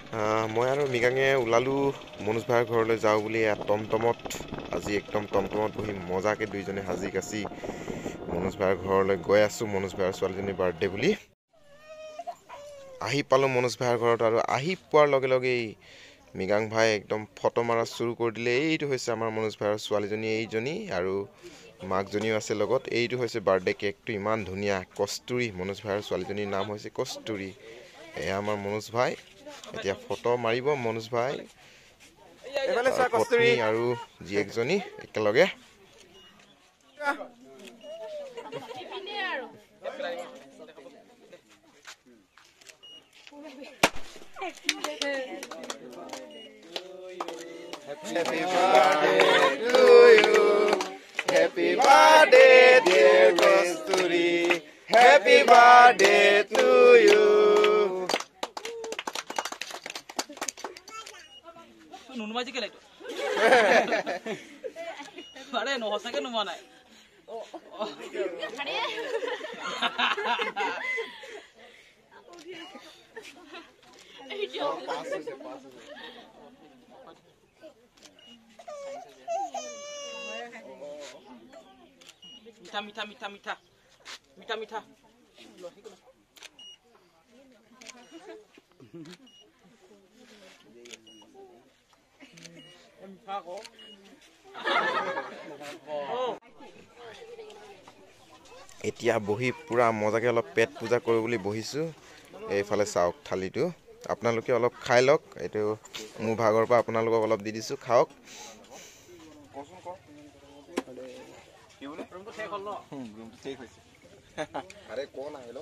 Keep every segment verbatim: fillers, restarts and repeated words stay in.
মই আৰু মৃগাঙে ওলালো মনোজ ভাইৰ ঘৰলৈ যাওঁ বুলি টমটমত আজি একদম টমটমত বহি মজাকে দুইজনে সাজি কাচি মনোজ ভাইৰ ঘৰলৈ গৈ আছোঁ মনোজ ভাইৰ ছোৱালীজনীৰ বাৰ্থডে বুলি আহি পালোঁ মনোজ ভাইৰ ঘৰত আৰু আহি পোৱাৰ লগে লগেই মৃগাং ভাই একদম ফটো মাৰা চুৰু কৰি দিলে এইটো হৈছে আমাৰ মনোজ ভাইৰ ছোৱালীজনী এইজনী আৰু মাকজনীও আছে লগত এইটো হৈছে বাৰ্থডে কেকটো ইমান ধুনীয়া কস্তুৰী মনোজ ভাইৰ ছোৱালীজনীৰ নাম হৈছে কস্তুৰী এয়া আমাৰ মনোজ ভাই এতিয়া ফটো মাৰিব মনোজ ভাই পত্নী আৰু জীয়েকজনী একেলগে Happy birthday to you. Happy birthday, dear Kasturi. Happy birthday to you. Nunu maji kelai tu. Ada no hosa ke numa nai. Mita mita mita mita mita mita. এতিয়া বহি পুৰা মজাকে অলপ পেট পূজা কৰোঁ বুলি বহিছোঁ এইফালে চাওক থালিটো আপোনালোকে অলপ খাই লওক এইটো মোৰ ভাগৰ পৰা আপোনালোকক অলপ দি দিছোঁ খাওক আৰে কোন আহিলো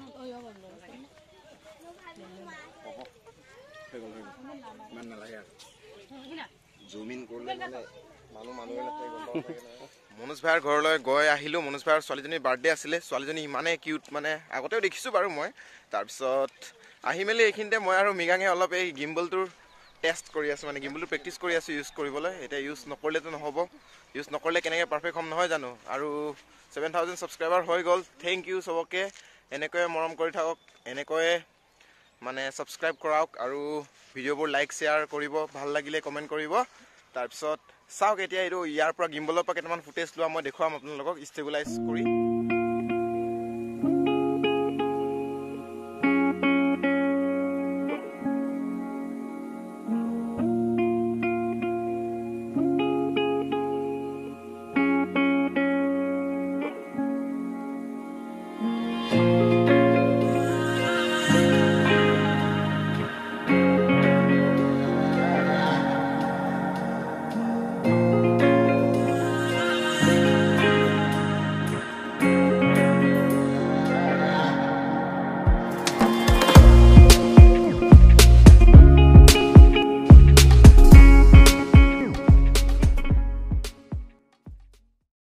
মান নালাগে আৰু জুমিন কৰিলে মানে মানুহ মানুহ মনোজ ভাইৰ ঘৰলৈ গৈ আহিলোঁ মনোজ ভাইৰ ছোৱালীজনীৰ বাৰ্থডে আছিলে ছোৱালীজনী ইমানে কিউট মানে আগতেও দেখিছোঁ বাৰু মই তাৰপিছত আহি মেলি এইখিনিতে মই আৰু মৃগাঙে অলপ এই গিম্বলটোৰ টেষ্ট কৰি আছোঁ মানে গিম্বলটো প্ৰেক্টিচ কৰি আছোঁ ইউজ কৰিবলৈ এতিয়া ইউজ নকৰিলেতো নহ'ব ইউজ নকৰিলে কেনেকৈ পাৰফেক্ট হ'ম নহয় জানো আৰু ছেভেন থাউজেণ্ড ছাবস্ক্ৰাইবাৰ হৈ গ'ল থেংক ইউ চবকে এনেকৈয়ে মৰম কৰি থাকক এনেকৈয়ে মানে ছাবস্ক্ৰাইব কৰাওক আৰু ভিডিঅ'বোৰ লাইক শ্বেয়াৰ কৰিব ভাল লাগিলে কমেণ্ট কৰিব তাৰপিছত চাওক এতিয়া এইটো ইয়াৰ পৰা গিম্বলৰ পৰা কেইটামান ফুটেজ লোৱা মই দেখুৱাম আপোনালোকক ষ্টেবিলাইজ কৰি